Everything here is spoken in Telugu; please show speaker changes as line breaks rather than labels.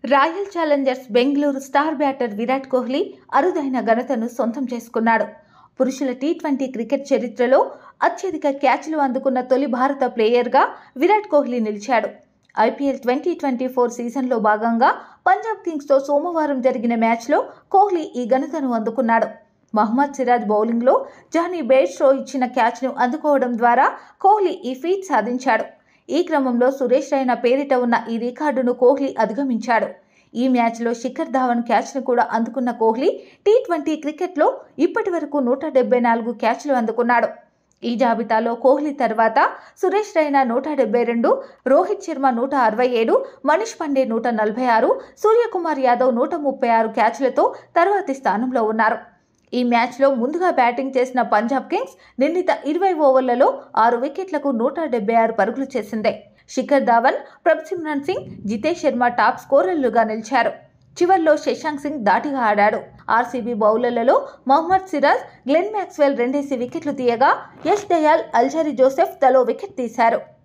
Royal Challengers Bengaluru star batter Virat Kohli అరుదైన ఘనతను సొంతం చేసుకున్నాడు. పురుషుల టీ20 క్రికెట్ చరిత్రలో అత్యధిక క్యాచ్లు అందుకున్న తొలి భారత ప్లేయర్గా విరాట్ కోహ్లీ నిలిచాడు. ఐపీఎల్ 2024 సీజన్లో భాగంగా పంజాబ్ కింగ్స్తో సోమవారం జరిగిన మ్యాచ్లో కోహ్లీ ఈ ఘనతను అందుకున్నాడు. మహమ్మద్ సిరాజ్ బౌలింగ్లో జానీ బేర్స్టో ఇచ్చిన క్యాచ్ను అందుకోవడం ద్వారా కోహ్లీ ఈ ఫీట్ సాధించాడు. ఈ క్రమంలో సురేష్ రైనా పేరిట ఉన్న ఈ రికార్డును కోహ్లీ అధిగమించాడు. ఈ మ్యాచ్లో శిఖర్ ధావన్ క్యాచ్ను కూడా అందుకున్న కోహ్లీ టీ20 క్రికెట్లో ఇప్పటి వరకు 174 క్యాచ్లు అందుకున్నాడు. ఈ జాబితాలో కోహ్లీ తర్వాత సురేష్ రైనా 172, రోహిత్ శర్మ 167, మనీష్ పాండే 146, సూర్యకుమార్ యాదవ్ 136 క్యాచ్లతో తర్వాతి స్థానంలో ఉన్నారు. ఈ మ్యాచ్లో ముందుగా బ్యాటింగ్ చేసిన పంజాబ్ కింగ్స్ నిర్ణీత 20 ఓవర్లలో 6 వికెట్లకు 176 పరుగులు చేసింది. శిఖర్ ధావన్, ప్రభ్సిమ్రన్ సింగ్, జితేష్ శర్మ టాప్ స్కోరర్లుగా నిలిచారు. చివర్లో శశాంక్ సింగ్ ధాటిగా ఆడాడు. ఆర్సీబీ బౌలర్లలో మహమ్మద్ సిరాజ్, గ్లెన్ మ్యాక్స్వెల్ రెండేసి వికెట్లు తీయగా యష్ దయాల్, అల్జరీ జోసెఫ్ తలో వికెట్ తీశారు.